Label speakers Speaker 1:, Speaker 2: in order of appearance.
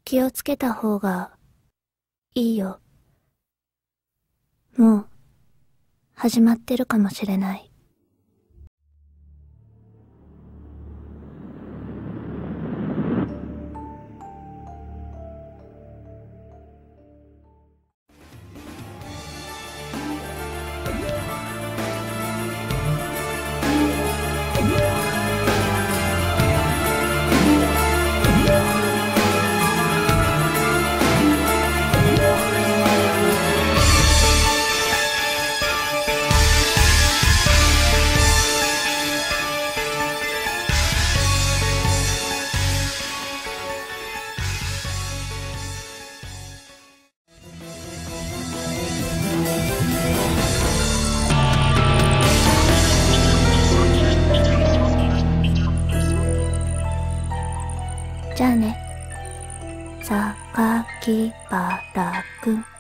Speaker 1: 気をつけた方がいいよ。もう始まってるかもしれない。じゃあね、榊原くん。